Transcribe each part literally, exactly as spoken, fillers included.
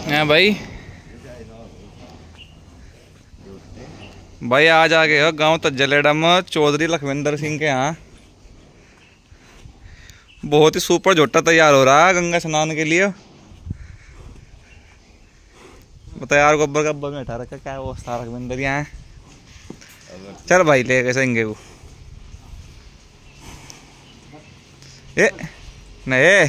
हाँ भाई भाई आज आ गए हो गांव तज्जलेडम चौधरी लखविंदर सिंह के यहाँ। बहुत ही सुपर झोटा तैयार हो रहा है गंगा स्नान के लिए। बता यार गोबर गब्बर में उठा रखा क्या वो सारा लखविंदर यहाँ है। चल भाई ले गए संगे को ए नहीं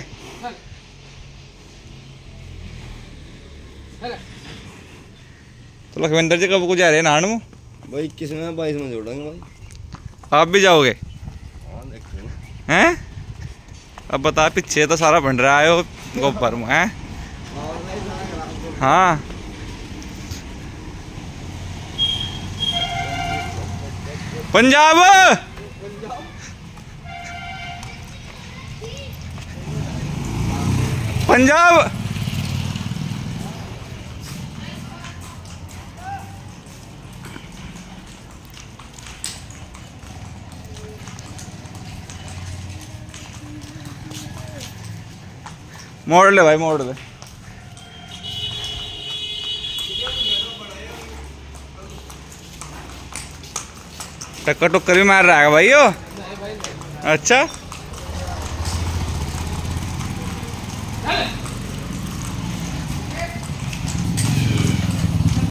तो लखविंदर जी कब को जा रहे हैं नानू भाई इक्कीस में बाईस में जोड़ेंगे भाई। आप भी जाओगे? हाँ देखते हैं। अब बता पीछे तो सारा बन रहा है वो गोबर में हैं। हाँ पंजाब पंजाब मोड़ ले भाई मोड़ ले। टक्कर टुक्कर भी मार रहा है भाई यो। अच्छा